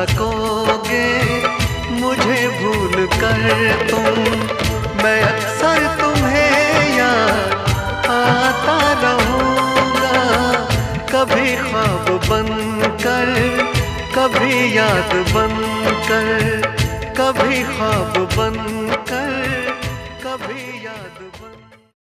सकोगे मुझे भूल कर तुम। मैं अक्सर तुम्हें याद आता रहूँगा, कभी ख्वाब बनकर, कभी याद बनकर, कभी ख्वाब बनकर, कभी